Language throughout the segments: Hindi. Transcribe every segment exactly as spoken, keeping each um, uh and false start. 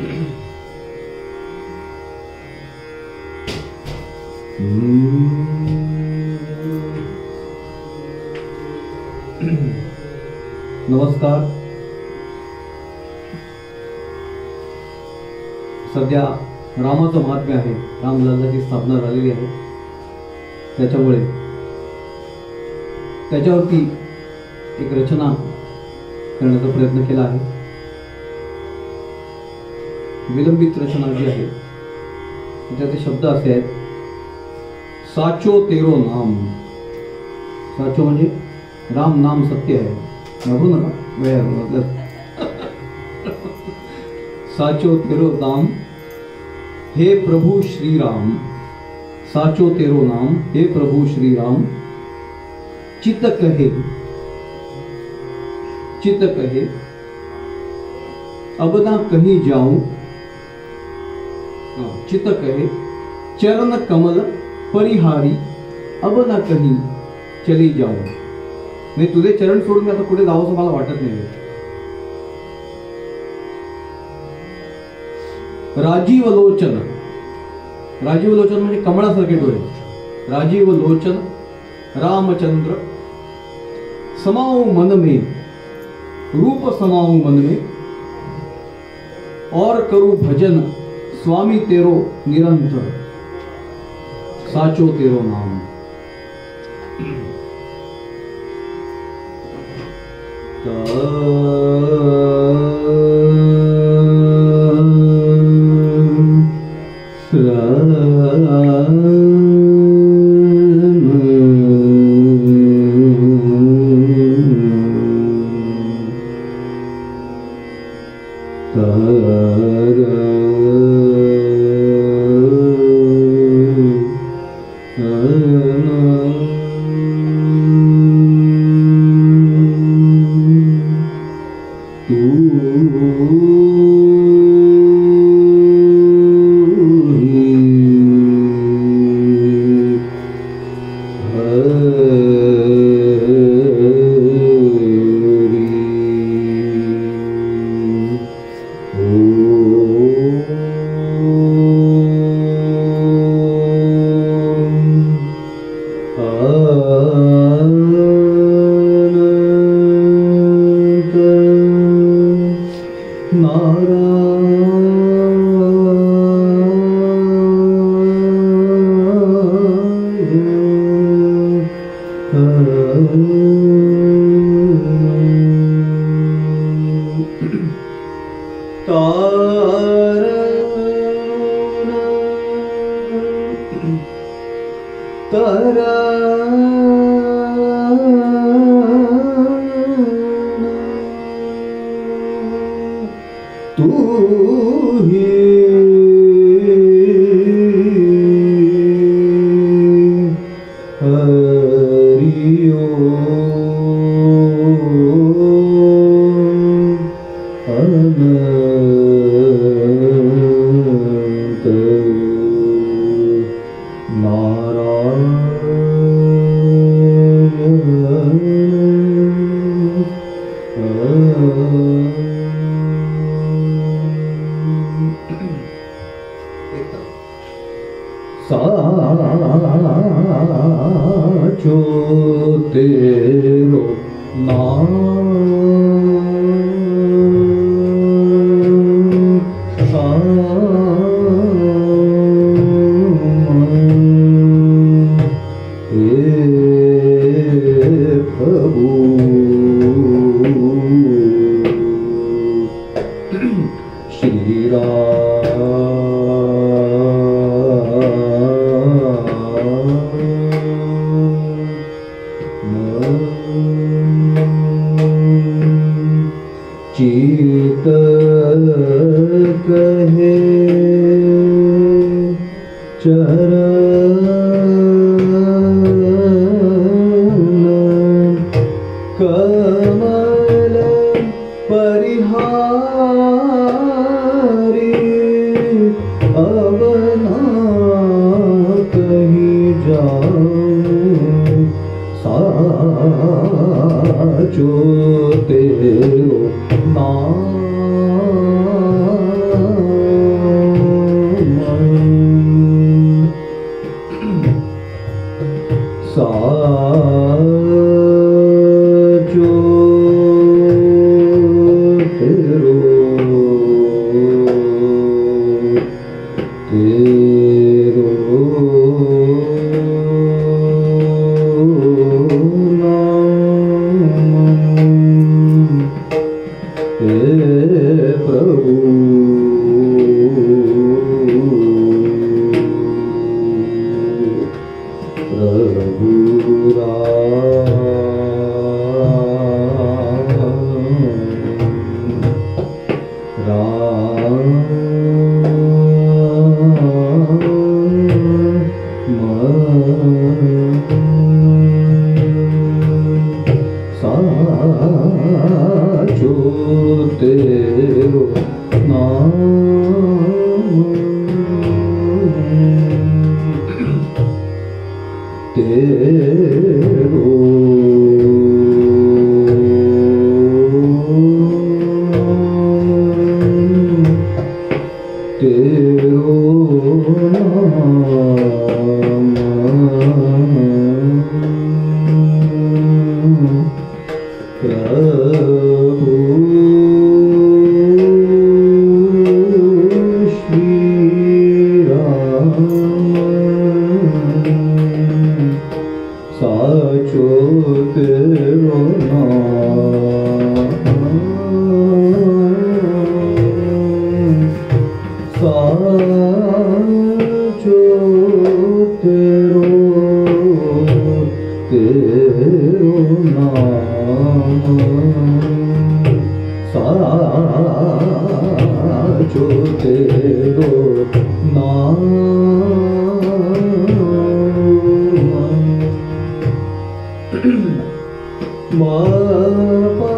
नमस्कार. सध्या रामाचं महात्म्य आहे. रामलल्लाची स्थापना झालेली आहे. त्याच्यामुळे त्याच्यावरती एक रचना करण्याचा प्रयत्न केला आहे. विलंबित रचना जी आहे त्याचे शब्द असे आहेत. साचो तेरो नाम. साचो म्हणजे राम नाम सत्य है. घाबरू नका, वेळ मतलब साचो तेरो नाम हे प्रभु श्री राम. साचो तेरो नाम हे प्रभु श्री राम. चित कहे चित कहे अब ना कहीं जाऊं. चित कहे चरण कमल परिहारी अब ना कहीं चली जाऊं. मी तुझे चरण सोडून आता पुढे जावंसं मला वाटत नाही. राजीव लोचन. राजीव लोचन म्हणजे कमळासारखे डोळे. राजीव लोचन रामचंद्र समाओ मन में. रूप समाओ मन में और करू भजन स्वामी तेरो निरंतर. साचो तेरो नाम. साचो तेरो नाम साचो तेरो नाम तेरो तेरो नाम प्रभु श्री राम साचो तेरो नाम साचो तेरो तेरो नाम साचो तेरो नाम मा पा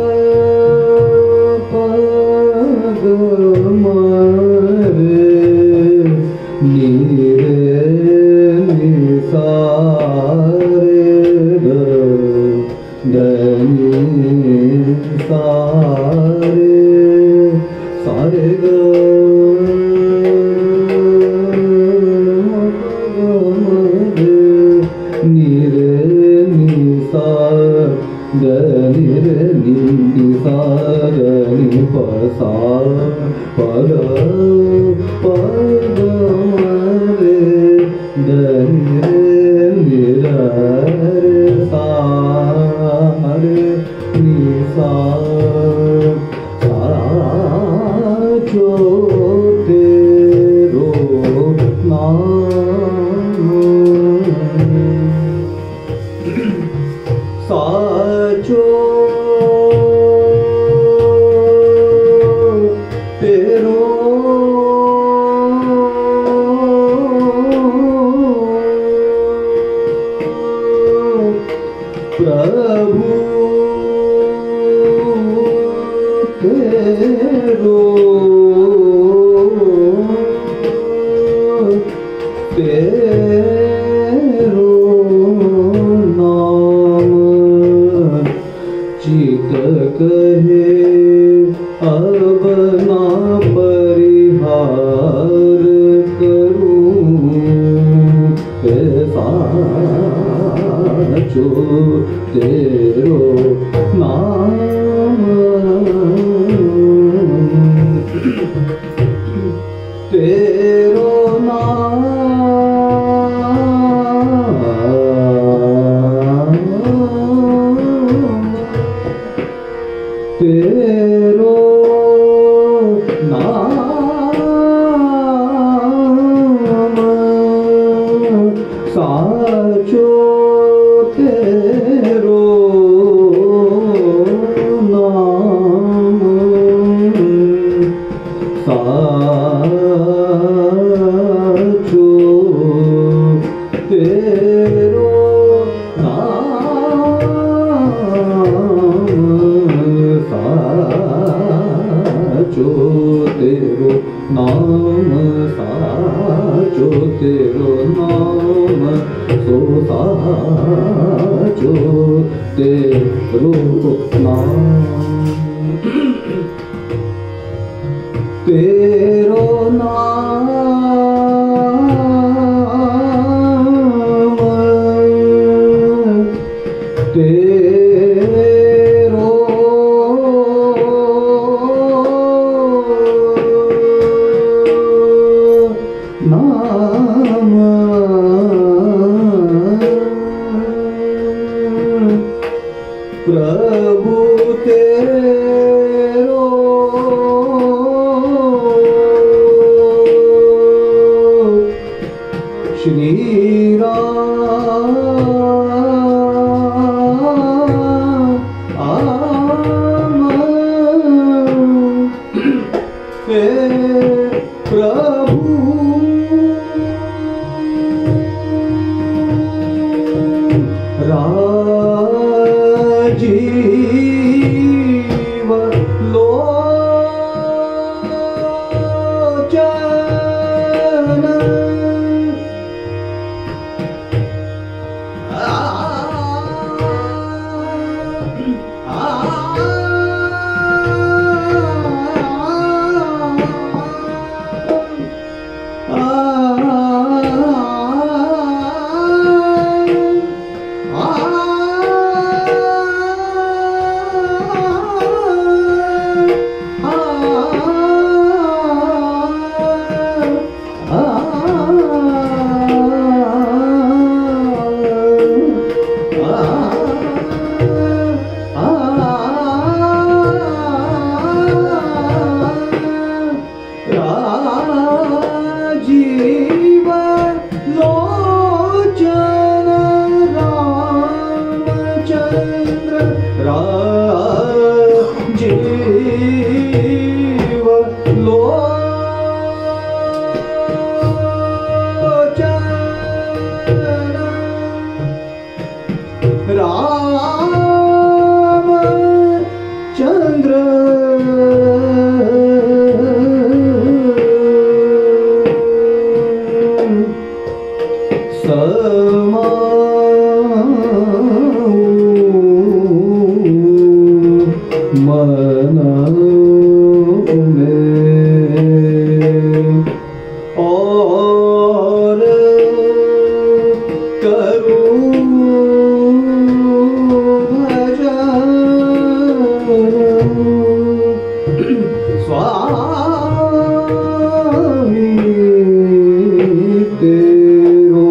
पग मा रे नी रे नि सा रे ग द नि सा रे सा रे ग नी रे नि सा द नि रे नि सा द नि प सा प ग प ग म रे द नि रे नि र रे सा रे नि सा साचो तेरो नाम साचो तेरो प्रभु तेरो तेरो नाम चित कहे अब ना परिहार करूं साचो तेरो नाम तेरो नाम तेरो नाम साचो तेरो नाम साचो तेरो साचो तेरो नाम साचो तेरो नाम सो साचो तेरो नाम तेरो नाम तेरो नाम प्रभु तेरो जीव लोचन जीव लोचन रामचंद्र राजीव लोचन रामचंद्र मन में और करूं भजन स्वामी तेरो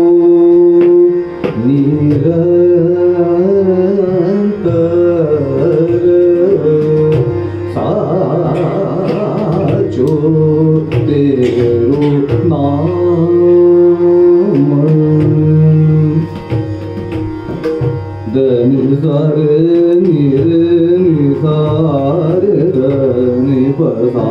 निरंतर साचो तेरो नाम धनि सारे निर निसार धनि पसा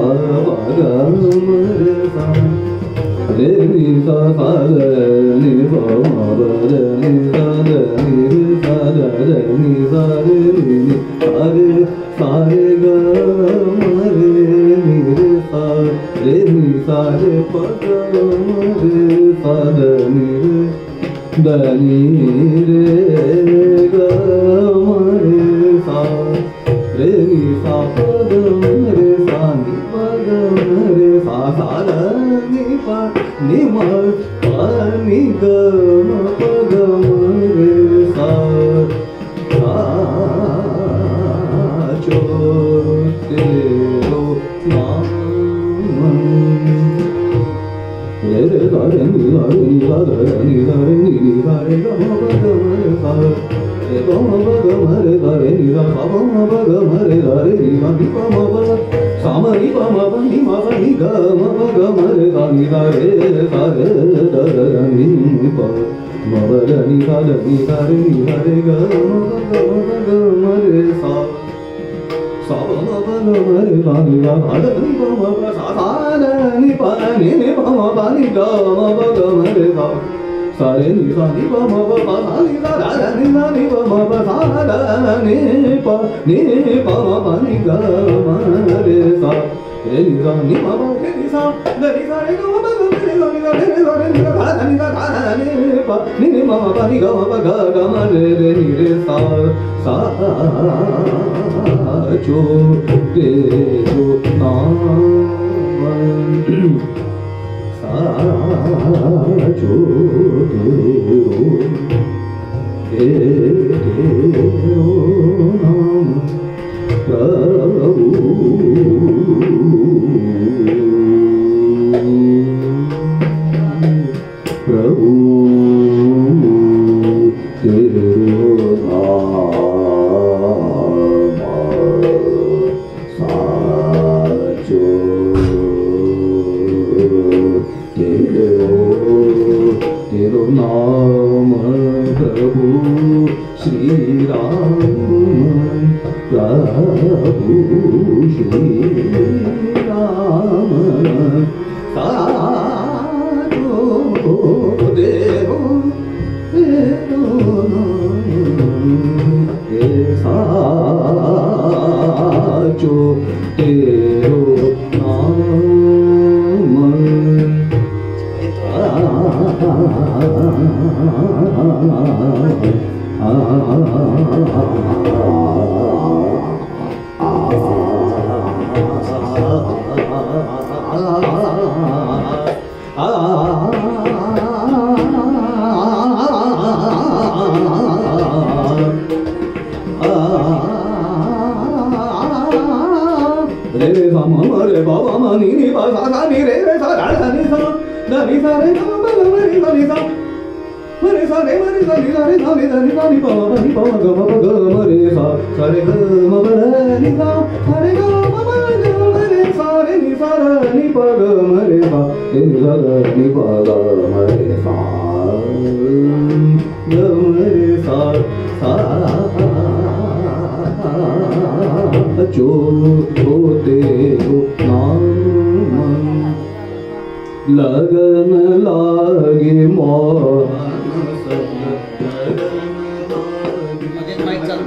रे नि सा सा नि प म प नि सा नि सा नि सा रे नि सा रे सा रे ग म रे नि रे सा रे नि सा रे प ग म रे सा द नि रे द नि रे ग म रे सा रे नि सा प ग म रे सा नि प ग म रे सा सा द नि प नि म प नि ग म प ग म रे सा सा चो तेरो नाम रे रे सा रे नि सा रे नि सा द नि सा रे नि नि सा रे ग म प ग म रे सा रे ग म प ग म रे सा रे नि सा सा प म प ग म रे सा रे नि सा नि प म प सा म नि प म प नि म प नि ग म प ग म रे सा नि सा रे सा रे द नि प म प ग नि सा द नि सा रे नि सा रे ग म प ग म प ग म रे सा सा प म प ग म रे सा नि सा सा द नि प म प सा सा द नि प नि नि प म प नि ग म प ग म रे सा सा रे नि सा नि प म प प सा नि सा द नि सा नि प म प सा द नि प नि प म प नि ग म रे सा रे नि सा नि प प रे नि सा द नि सा रे ग म प ग म रे सा नि सा रे सा रे नि सा धा नि सा धा नि प नि नि म म प नि ग म प ग ग म रे रे नि रे सा सा चो तेरो नाम साचो तेरो तेरो नाम प्रभु प्रभु तेरो नाम साचो तेरो नाम प्रभु श्री राम प्रभु श्री राम साचो तेरो तेरो नाम सा साचो तेरो नाम रे रे सा म रे बा बा म नि नि बा सा सा नि रे रे सा धा धा नि सा धा नि सा रे गा मा गा मा रे सा नि सा म रे सा रे म रे सा नि सा रे सा नि सा नि सा नि पा मा नि पा मा गा मा गा म रे सा सा रे गा म ब रे नि सा सा रे गा म मा गा म रे सा रे नि सा रे नि पा गा म रे सा रे नि सा रे नि पा गा म रे सा गा म रे सा सा जो होते हो नाम लगन लागे मोहन सब लगन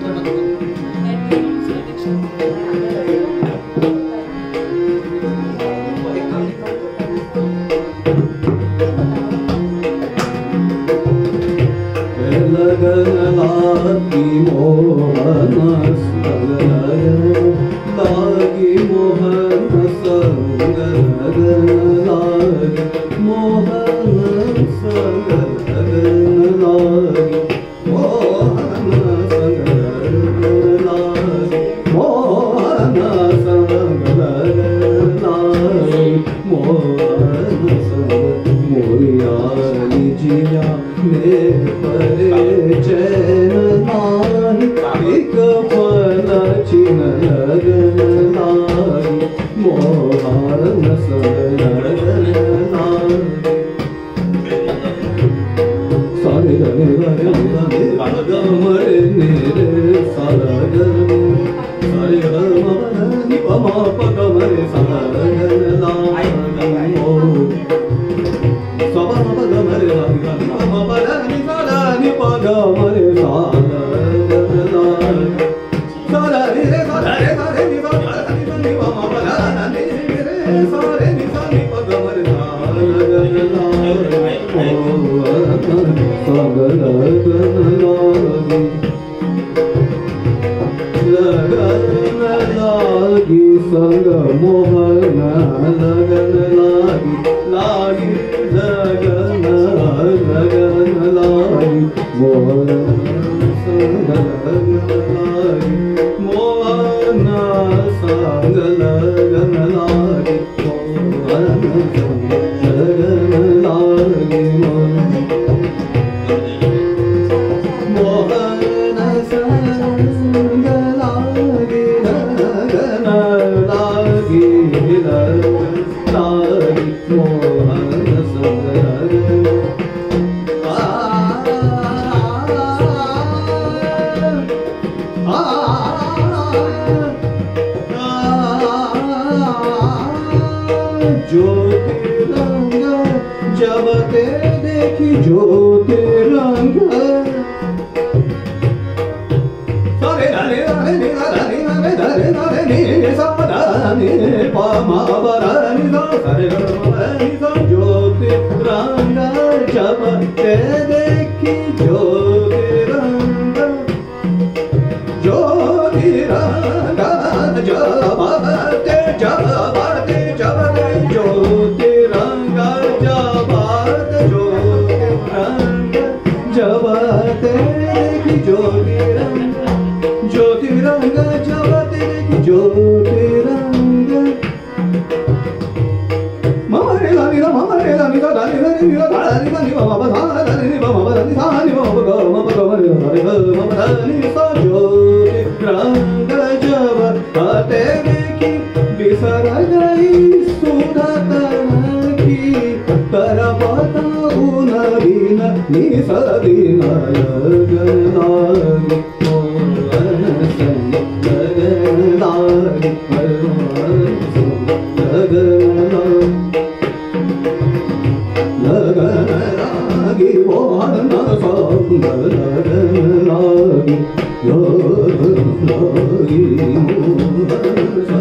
लागी मोहन लागी मोहन संग लागी मोहन संग लागी मोहन संग लागी मोहन संग लागी मोहन संग मोरियाली जिया ने परे चैन नाही एक पल चिन लगन नाही मोहन संग लगन नाही सारे गने गने गने गम रे ने रे सारा गन सारे गम नि प म प ग म रे सारा गन नाही ओ सब सब ग म रे गा नि प म प रे नि सारा नि प ग म रे सारा गन नाही सारा रे रे सारा रे सारे नि प ग नि प नि प म प रा नि रे सारे नि सा नि प ग म रे सारा गन नाही संग लगन लागी लगन लागी संग मोहन लगन लागी लागी लगन लगन लागी मोहन संग लगन लागी मोहन संग लगन लागी मोहन संग लगन लागी मोहन संग लागी लगन लागी लगन लागी मोहन संग लगन आ आ ज्योति रंग जब ते देखी ज्योति रंग सारे रे रे रे रे रे रे रे रे सा दा नि प म प रा नि सा सारे ग म प नि सा ज्योति रंग जब ते देखी ज्योति रंग ज्योति रंग जब ते जब ते जब ते ज्योति रंग जब ते ज्योति रंग जब ते देखी ज्योति रंग ज्योति रंग जब ते देखी ज्योति रंग मम रे ला नि ला मम रे ला नि ला दा नि ला नि ला दा नि ला नि मा मा धा दा नि मा मा दा नि धा नि मा मा ग म प ग म रे सा रे ग म प दा नि सा ज्योति रंग जब ते देखी बिसर गई सुधा तन की कर बताऊं नवीन नि सा दिन लगन लागी मोहन संग लगन लागी मोहन संग लगन लगन लागी मोहन संग लगन लागी लगन लागी मोहन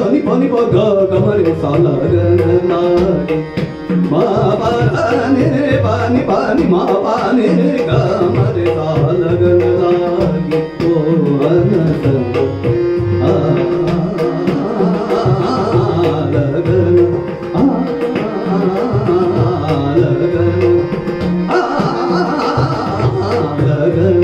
पानी पानी पा गा गमरे सा लगन लागे मा पानी पानी पानी मा पानी गमरे सा लगन लागे ओ अनस आ लगन आ लगन आ लगन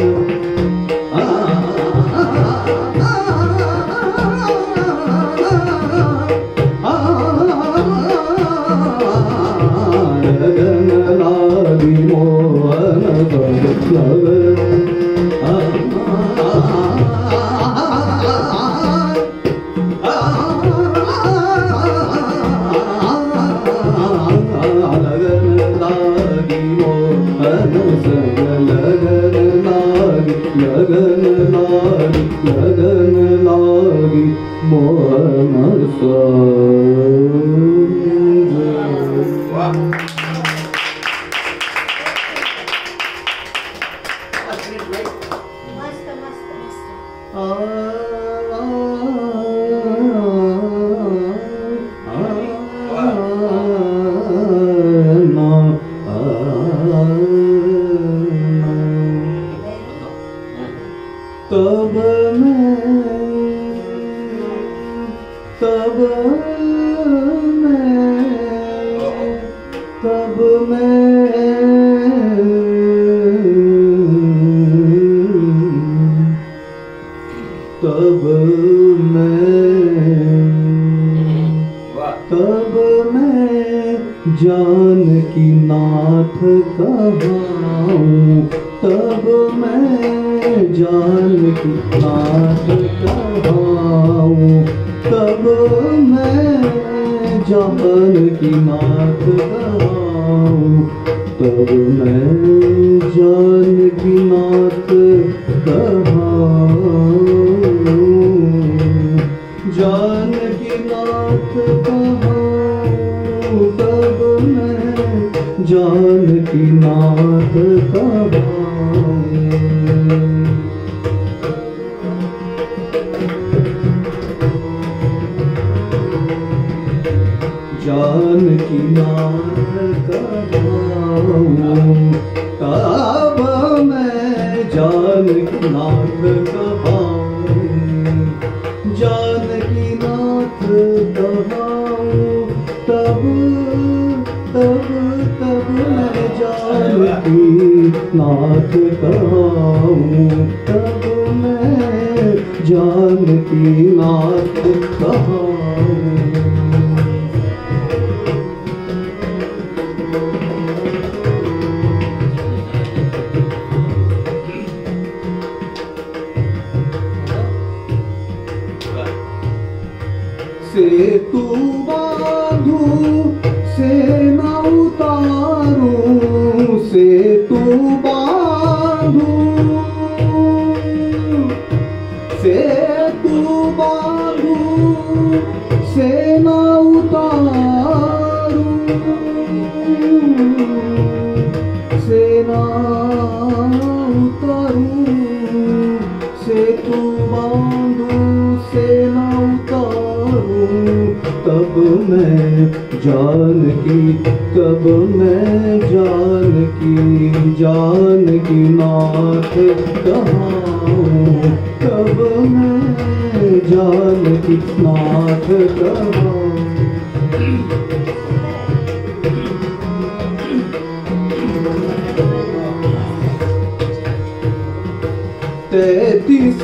तैतीस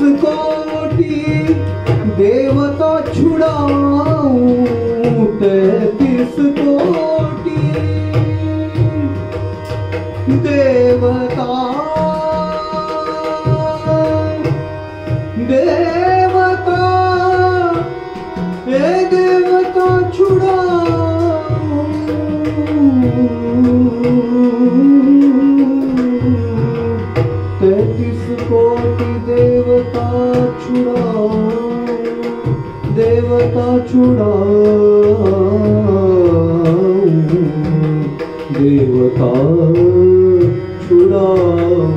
कोटि देवता छुड़ाऊं, तैतीस कोटि देवता देवता ए देवता छुड़ाऊं, तैतीस कोटि देवता छुड़ाऊं, देवता छुड़ाऊं, देवता छुड़ाऊं,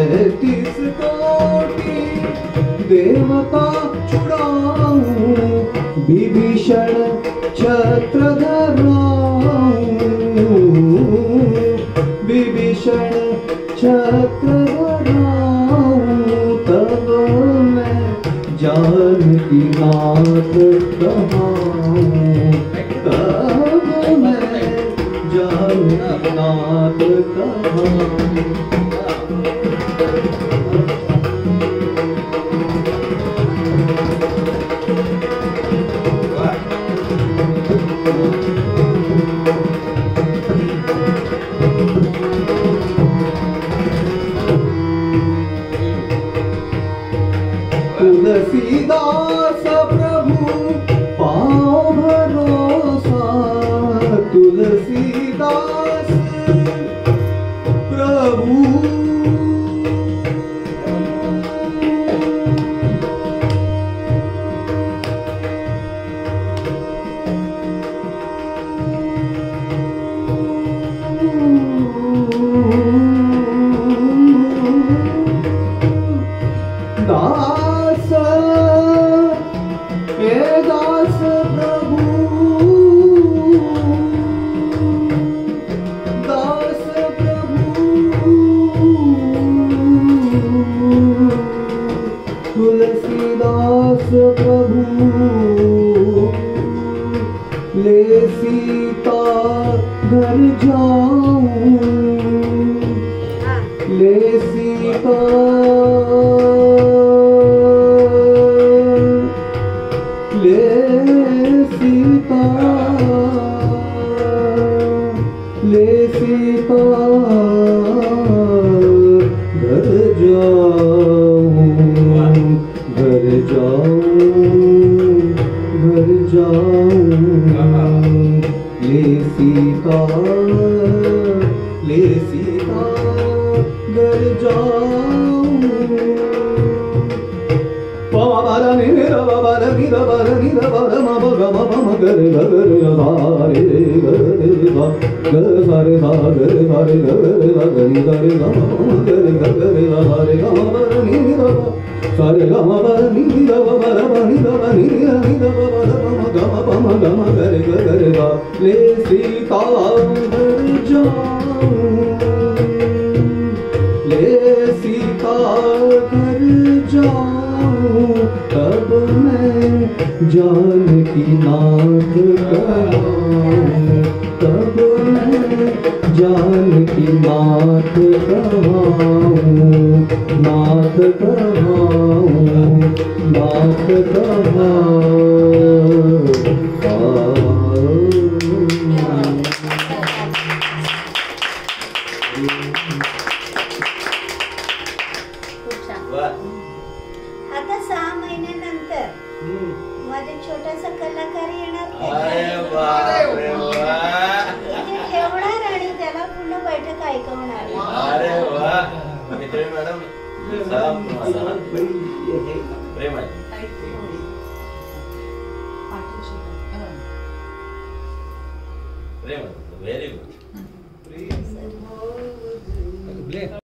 तैतीस कोटि देवता छुड़ाऊं, विभीषण छत्रधरा विभीषण छत्रधरा तब मैं जानकी नाथ कहाऊं तब मैं जानकी नाथ कहाऊं। तुलसीदास प्रभु पाओ भरोसा तुलसीदास प्रभु दास हे दास प्रभु दास प्रभु तुलसीदास प्रभु ले सीता घर जाऊं ले सीता ले सीता ले सीता घर जाऊं घर जाऊं घर जाऊं ले सीता ले सीता घर जाऊं। बाबा रे बाबा रे बाबा रे बाबा मा गा मा मा ग रे ग रे गा रे ग रे गा ग सा रे सा ग रे सा रे ग रे गा ग रे गा रे गा मा ग रे ग रे गा रे गा मा रे नि गा सा रे गा मा रे नि गा मा रे मा नि गा नि नि गा मा रे मा गा मा मा गा मा ग रे ग रे गा ले सीता घर जाऊं ले सीता घर जाऊं तब मैं जानकी नाथ कहाऊं तब मैं जानकी नाथ कहाऊं नाथ कहाऊं नाथ कहाऊं। आता सहा महिन्यानंतर माझे छोटासा कलाकार येणार इथे ठेवणार आणि त्याला पूर्ण बैठक ऐकवणार। अरे वाह मित्र मॅडम प्रेम प्रेम व्हेरी गुड।